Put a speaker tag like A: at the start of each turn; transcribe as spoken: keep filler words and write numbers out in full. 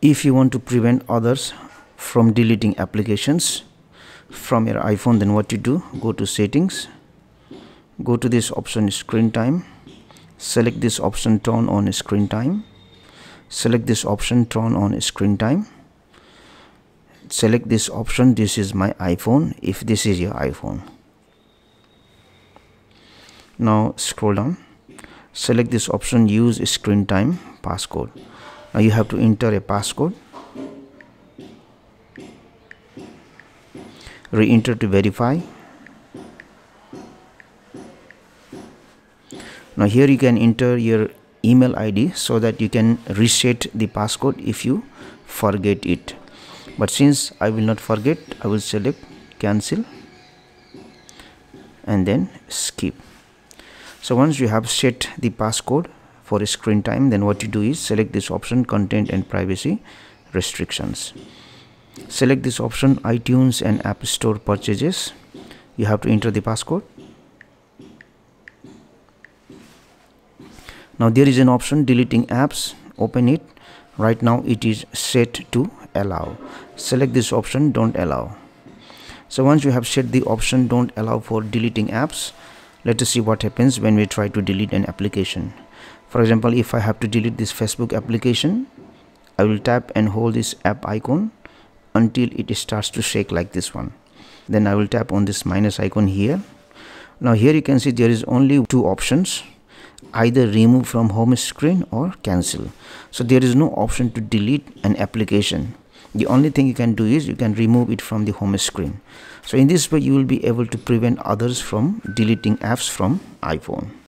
A: If you want to prevent others from deleting applications from your iPhone, then what you do, go to settings, go to this option screen time, select this option turn on screen time, select this option turn on screen time, select this option this is my iPhone if this is your iPhone. Now scroll down, select this option use screen time passcode. Now you have to enter a passcode, re-enter to verify. Now here you can enter your email I D so that you can reset the passcode if you forget it. But since I will not forget, I will select cancel and then skip. So once you have set the passcode for screen time, then what you do is select this option content and privacy restrictions. Select this option iTunes and App Store purchases. You have to enter the passcode. Now there is an option deleting apps, open it. Right now it is set to allow. Select this option don't allow. So once you have set the option don't allow for deleting apps, let us see what happens when we try to delete an application. For example, if I have to delete this Facebook application, I will tap and hold this app icon until it starts to shake like this one. Then I will tap on this minus icon here. Now here you can see there is only two options, either remove from home screen or cancel. So there is no option to delete an application. The only thing you can do is you can remove it from the home screen. So in this way you will be able to prevent others from deleting apps from iPhone.